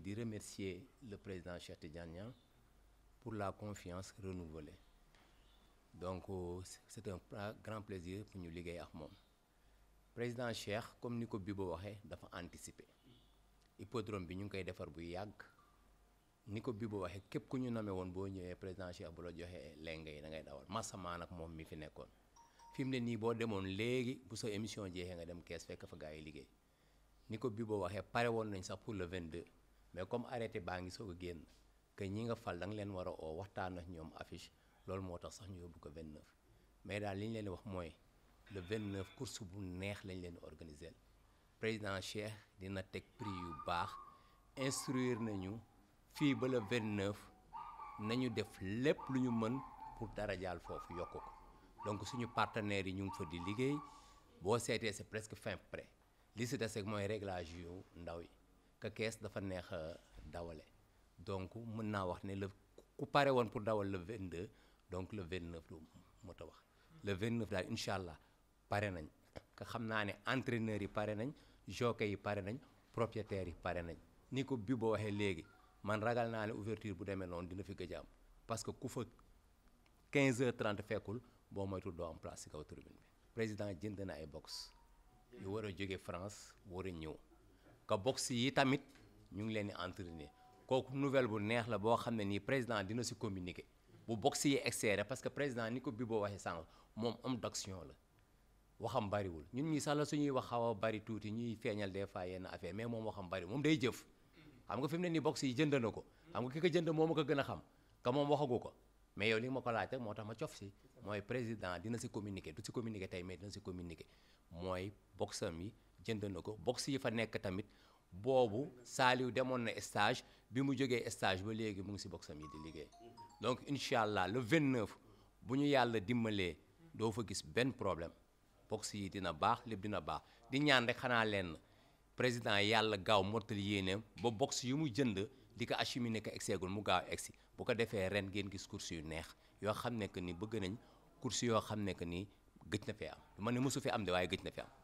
di remercier le président Cheikh Tidiane Niang pour la confiance renouvelée donc c'est un grand plaisir pour ñu liggéey ak moom président Cheikh comme ni ko Bibo waxee dafa anticiper hippodrome bi ñu ngi koy defar bu yàgg ni ko Bibo waxee képp ku ñu name woon boo ñëwee président Cheikh bu la joxee lenge yi da ngay dawal masamaan ak moom mi fi nekkoon fi mu ne nii boo demoon léegi bu sa émission jeexee nga dem kees fekk fa gaa yi liggéey ni ko Bibo waxee pare woon nañ sax pour le 22 mais comme arrêté baa ngi soog a génn que ñi nga fal da nga leen war a oo waxtaan ak ñoom affiche loolu moo tax sax ñu yóbbu ko 29 mais daal li ñu leen di wax mooy le 29 course bu neex lañ leen organiser président Cheikh dina teg prix yu baax instruire nañu fii ba le 29 nañu def lépp lu ñu mën pour dara jaal foofu yokk ko donc suñu partenaires yi ñu ngi fa di liggéey boo seetee c'est presque fin prêt li si des rek mooy réglage yu ndaw yi que kees dafa neex a dawale donc mën naa wax ne ku pare woon pour dawal le 22 donc le 29 lu mot a wax le 29 daal incha allah pare nañ que xam naa ne entraîneurs yi pare nañ jockey yi pare nañ propriétaires yi pare nañ ni ko Bibo waxee léegi man ragal naa ne ouverture bu demee noonu dina fi gëj a am parce que ku fa 15h30 fekkul boo moytul doo am place ci kaw tribune bi président jënd na ay box yu war a jóge France war a ñëw que box yi tamit ñu ngi leen di entraîner kooku nouvelle bu neex la boo xam ne nii président dina ci communiquer bu box yi externe parce que président ni ko Bibo waxee sànq moom homme d'action la waxam bariwul ñun ñi sax la suñuy wax xaw a bari tuuti ñuy feeñal des fois yenn affaire mais moom waxam bari moom day jëf xam nga fi mu ne nii box yi jënd na ko xam nga ki ko jënd moo ma ko gën a xam que moom waxagu ko mais yow li ma ko laaj rek moo tax ma cof si mooy président dina si communiquer du si communiquer tey mais dina si communiquer mooy boxam yi jënd na ko box yi fa nekk tamit boobu Saliou demoon na stage bi mu jógee stage ba léegi mu ngi si boxam yi di liggéey donc incha allah le 29 bu ñu yàlla dimbalee doo fa gis benn problème box yi dina baax lépp dina baax di ñaan rek xanaa leen président yàlla gaaw mottali yéeneem ba box yu mu jënd di ko acheminer ko egseegul mu gaaw egsi bu ko defee ren ngeen gis course yu neex yoo xam ne que ni bëgg nañ course yoo xam ne que ni gëj na fee am du ma ne mosu fi am de waaye gëj na fi am